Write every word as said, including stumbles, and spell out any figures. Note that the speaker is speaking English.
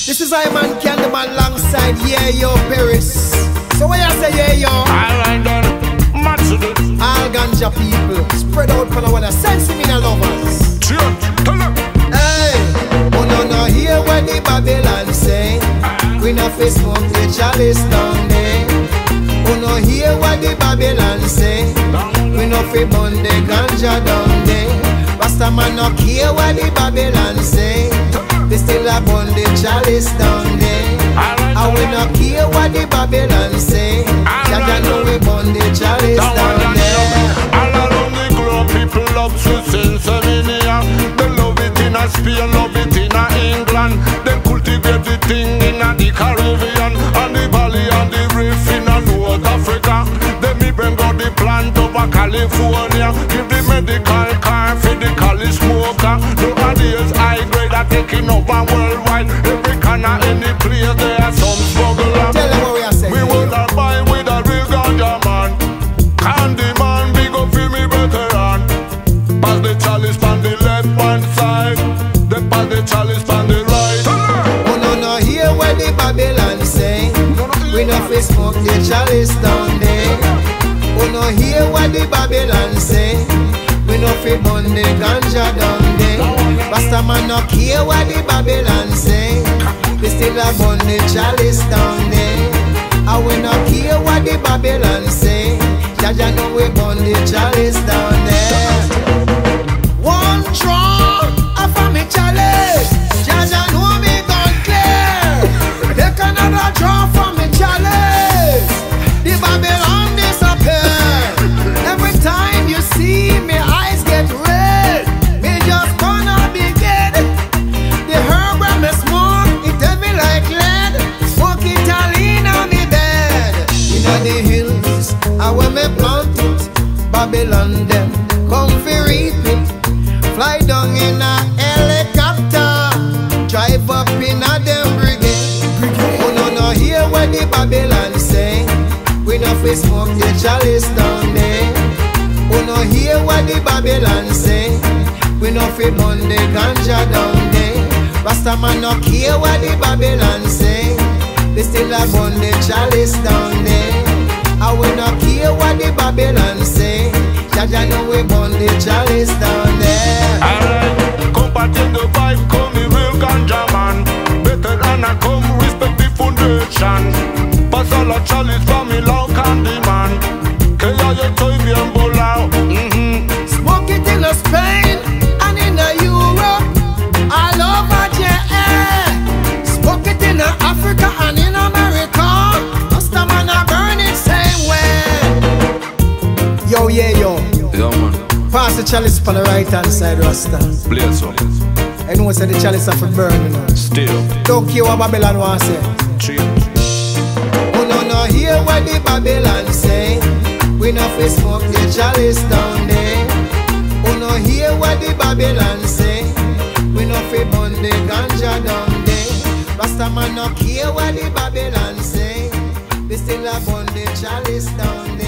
This is I man Candyman alongside Yeah Yo Paris. So what you say Yeah Yo? Alright then, match it. All ganja people spread out for the one that sense me the lovers. Cheers, tell them. Hey, oh no no hear what the Babylon say. We no face smoke the chalice down there. Oh no hear what the Babylon say. We no face burn the ganja down there. Rasta man no care what the Babylon say. They still a burn the chalice down there. I will not care what the Babylon say. Jaja know we burn the chalice down there. All around the globe, people love to sing Slovenia. They love it in a Spain, love it in a England. They cultivate the thing in a the Caribbean and the valley and the reef in a North Africa. They even got the plant over California. Give the medical car for the Cali smoker. Nowadays high grade are taking over worldwide. Every corner, any place there are some smuggler. Tell them what we are saying. We will not buy with a real ganja man. Candyman, big up for me veteran. Pass the chalice on the left hand side. Then pass the chalice on the right. Oh no no hear what the Babylon say. We no face smoke the chalice down there. Oh no hear what the Babylon say. We no fit burn the ganja down there. Rasta man no care what the Babylon say. We still a burn the chalice down there. I will not care what the Babylon say. Jaja know we burn the chalice down there. One draw off of me chalice. Jaja know me gone clear. Take another draw from me chalice. The Babylon disappear. Every time you see me eyes get red. Me just gonna begin. The herb when me smoke, it tell me like lead. Smoke it all in on me bed. Inna the hills, I when me plant it. Babylon them come fi reap it. Fly down in a helicopter. Drive up in a them brigade. Oh no no hear what the Babylon say. We no fi smoke the chalice down there. Oh no hear what the Babylon say. We no fi burn the ganja down there. Rasta man no care what the Babylon say. They still a burn the chalice down there. I will not care what the Babylon say. Jaja know we burn the chalice down there. Alright, combating the vibe, call me real ganja man. Better than I come, respect the foundation. Pass all the chalice for me, long Candyman. Que ya yo estoy bien volado. Mm-hmm. Smoke it in a Spain and in a Europe, all over the air. Smoke it in a Africa and in America. Rasta man a burn it same way. Yo yeah yo. Yo man. Pass the chalice on the right hand side, Rasta. Blaze up. I know say the chalice have to burn, you know. Still. Don't care what Babylon want say. Cheers. Oh no no hear what the Babylon say. We no fi smoke the chalice down there. Oh no hear what the Babylon say. We no fi burn the ganja down there. Rasta man no care what the Babylon say. We still a burn the chalice down there.